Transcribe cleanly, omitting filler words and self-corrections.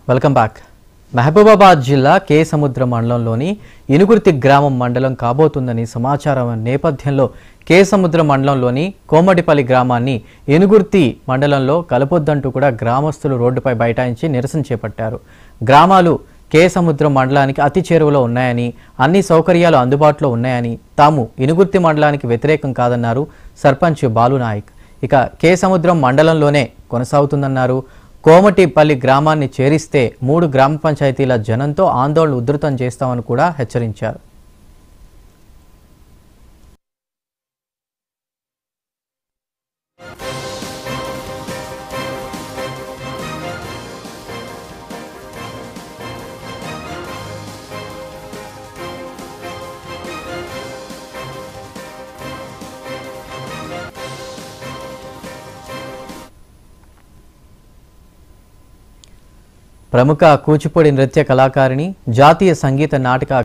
Welcome back. Mahabubabad జిల్లా కే సముద్ర మండలంలోని ఇనుగుర్తి గ్రామం మండలం కాబోతుందని సమాచారం నేపథ్యంలో కే సముద్ర మండలంలోని కోమటిపల్లి గ్రామాన్ని ఇనుగుర్తి మండలంలో కలపొద్దంటూ కూడా గ్రామస్తులు రోడ్డుపై బైఠాయించి నిరసన చేపట్టారు. గ్రామాలు కే సముద్రం మండలానికి అతి చేరువలో ఉన్నాయని, అన్ని సౌకర్యాలు అందుబాటులో ఉన్నాయని, తాము ఇనుగుర్తి మండలానికి వ్యతిరేకం కాదన్నారు సర్పంచ్ బాలునాయక్. ఇక కే సముద్రం మండలంలోనే కొనసాగుతుందన్నారు. కోమటిపల్లి గ్రామాన్ని చేరిస్తే 3 గ్రామ పంచాయతీల జనంతో ఆందోళన ఉధృతం చేస్తామని కూడా హెచ్చరించారు. ప్రముఖ కూచిపూడి నృత్య కళాకారిణి, జాతీయ సంగీత నాటక